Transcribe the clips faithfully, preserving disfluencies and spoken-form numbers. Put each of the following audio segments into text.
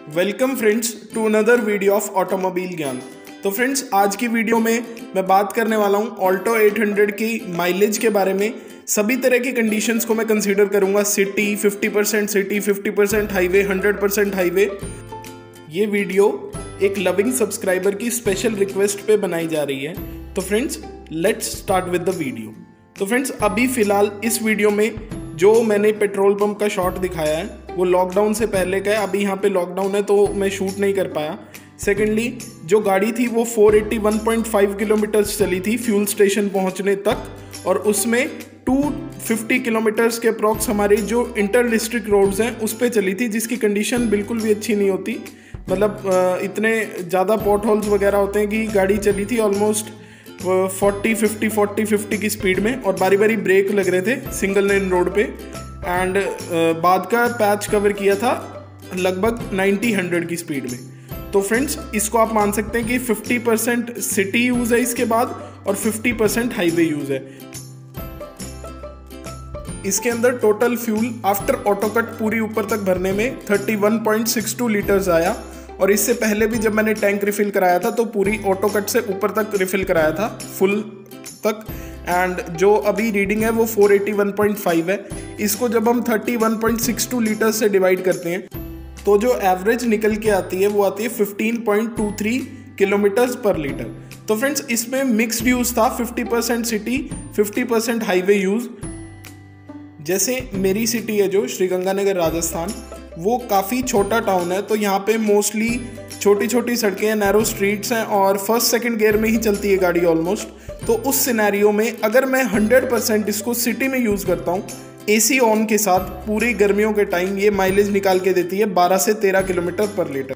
Welcome friends to another video of automobile Gyan. तो friends आज की वीडियो में मैं बात करने वाला हूं ऑल्टो आठ सौ की माइलेज के बारे में। सभी तरह की कंडीशंस को मैं कंसीडर करूंगा, सिटी पचास परसेंट सिटी, पचास परसेंट हाईवे, सौ परसेंट हाईवे। ये वीडियो एक लविंग सब्सक्राइबर की स्पेशल रिक्वेस्ट पे बनाई जा रही है। तो friends let's start with the video. तो फ्रेंड्स अभी फ़िलहाल इस वीडियो में जो मैंने पेट्रोल पंप का शॉट दिखाया है वो लॉकडाउन से पहले का है। अभी यहाँ पे लॉकडाउन है तो मैं शूट नहीं कर पाया। सेकेंडली जो गाड़ी थी वो चार सौ इक्यासी पॉइंट फाइव किलोमीटर्स चली थी फ्यूल स्टेशन पहुँचने तक, और उसमें दो सौ पचास किलोमीटर्स के अप्रॉक्स हमारे जो इंटर डिस्ट्रिक्ट रोड्स हैं उस पर चली थी, जिसकी कंडीशन बिल्कुल भी अच्छी नहीं होती। मतलब इतने ज़्यादा पॉट होल्स वगैरह होते हैं कि गाड़ी चली थी almost forty fifty forty fifty की स्पीड में, और बारी बारी ब्रेक लग रहे थे सिंगल लेन रोड पे। एंड बाद का पैच कवर किया था लगभग नब्बे हंड्रेड की स्पीड में। तो फ्रेंड्स इसको आप मान सकते हैं कि पचास परसेंट सिटी यूज़ है इसके बाद और पचास परसेंट हाईवे यूज़ है। इसके अंदर total fuel after auto cut पूरी ऊपर तक भरने में इकतीस पॉइंट सिक्स टू लीटर्स आया, और इससे पहले भी जब मैंने टैंक रिफिल कराया था तो पूरी ऑटो कट से ऊपर तक रिफिल कराया था फुल तक। एंड जो अभी रीडिंग है वो चार सौ इक्यासी पॉइंट फाइव है। इसको जब हम इकतीस पॉइंट सिक्स टू लीटर्स से डिवाइड करते हैं तो जो एवरेज निकल के आती है वो आती है पंद्रह पॉइंट टू थ्री किलोमीटर्स पर लीटर। तो फ्रेंड्स इसमें मिक्स्ड यूज़ था, पचास परसेंट सिटी, पचास परसेंट हाईवे यूज़। जैसे मेरी सिटी है जो श्रीगंगानगर राजस्थान, वो काफ़ी छोटा टाउन है, तो यहाँ पे मोस्टली छोटी छोटी सड़कें हैं, नैरो स्ट्रीट्स हैं, और फर्स्ट सेकंड गियर में ही चलती है गाड़ी ऑलमोस्ट। तो उस सिनेरियो में अगर मैं हंड्रेड परसेंट इसको सिटी में यूज़ करता हूँ एसी ऑन के साथ पूरी गर्मियों के टाइम, ये माइलेज निकाल के देती है बारह से तेरह किलोमीटर पर लीटर।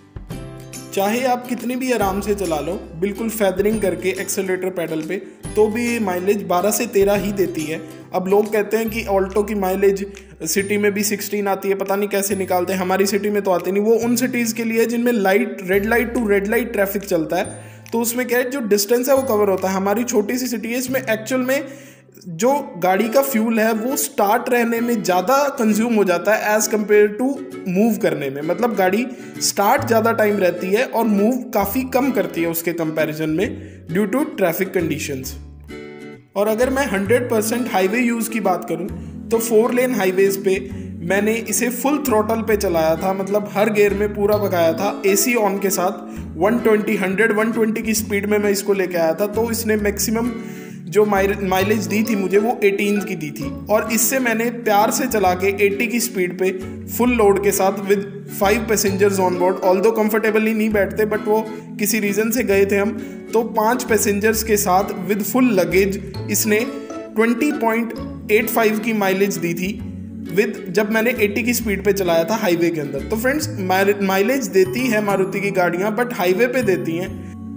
चाहे आप कितनी भी आराम से चला लो, बिल्कुल फेदरिंग करके एक्सेलरेटर पेडल पे, तो भी माइलेज बारह से तेरह ही देती है। अब लोग कहते हैं कि ऑल्टो की माइलेज सिटी में भी सोलह आती है, पता नहीं कैसे निकालते हैं, हमारी सिटी में तो आती नहीं। वो उन सिटीज़ के लिए जिनमें light red light to red light traffic चलता है, तो उसमें क्या है जो डिस्टेंस है वो कवर होता है। हमारी छोटी सी सिटी है, इसमें एक्चुअल में जो गाड़ी का फ्यूल है वो स्टार्ट रहने में ज़्यादा कंज्यूम हो जाता है एज़ कम्पेयर टू मूव करने में। मतलब गाड़ी स्टार्ट ज़्यादा टाइम रहती है और मूव काफ़ी कम करती है उसके कंपैरिजन में ड्यू टू ट्रैफिक कंडीशंस। और अगर मैं हंड्रेड परसेंट हाईवे यूज़ की बात करूं तो फोर लेन हाईवेज़ पे मैंने इसे फुल थ्रोटल पे चलाया था, मतलब हर गियर में पूरा भगाया था एसी ऑन के साथ। One twenty hundred one twenty की स्पीड में मैं इसको लेके आया था, तो इसने मैक्सिमम जो माइलेज दी थी मुझे वो अठारह की दी थी। और इससे मैंने प्यार से चला के अस्सी की स्पीड पे फुल लोड के साथ with five passengers on board, although comfortably नहीं बैठते बट वो किसी रीज़न से गए थे हम, तो पांच पैसेंजर्स के साथ विद फुल लगेज इसने बीस पॉइंट एट फाइव की माइलेज दी थी विद, जब मैंने अस्सी की स्पीड पे चलाया था हाईवे के अंदर। तो फ्रेंड्स माइलेज देती है मारुति की गाड़ियाँ, बट हाईवे पे देती हैं।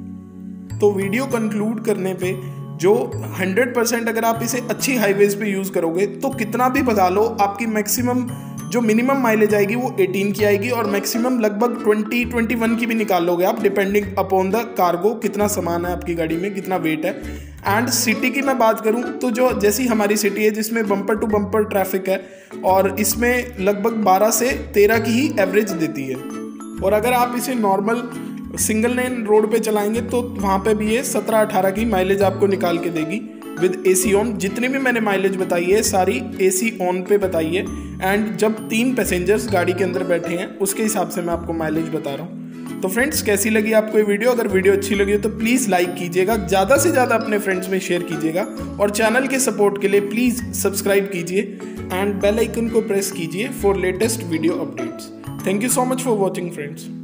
तो वीडियो कंक्लूड करने पे जो हंड्रेड परसेंट अगर आप इसे अच्छी हाईवेज पे यूज़ करोगे तो कितना भी भगा लो, आपकी मैक्सिमम जो मिनिमम माइलेज आएगी वो अठारह की आएगी, और मैक्सिमम लगभग बीस इक्कीस की भी निकाल लोगे आप, डिपेंडिंग अपॉन द कार्गो, कितना सामान है आपकी गाड़ी में, कितना वेट है। एंड सिटी की मैं बात करूं तो जो जैसी हमारी सिटी है जिसमें बम्पर टू बम्पर ट्रैफिक है, और इसमें लगभग बारह से तेरह की ही एवरेज देती है। और अगर आप इसे नॉर्मल सिंगल लेन रोड पे चलाएंगे तो वहाँ पे भी ये सत्रह अठारह की माइलेज आपको निकाल के देगी विद एसी ऑन। जितनी भी मैंने माइलेज बताई है सारी एसी ऑन पे बताई है, एंड जब तीन पैसेंजर्स गाड़ी के अंदर बैठे हैं उसके हिसाब से मैं आपको माइलेज बता रहा हूँ। तो फ्रेंड्स कैसी लगी आपको ये वीडियो? अगर वीडियो अच्छी लगी हो तो प्लीज़ लाइक कीजिएगा, ज़्यादा से ज़्यादा अपने फ्रेंड्स में शेयर कीजिएगा, और चैनल के सपोर्ट के लिए प्लीज़ सब्सक्राइब कीजिए एंड बेल आइकन को प्रेस कीजिए for latest video updates. Thank you so much for watching friends.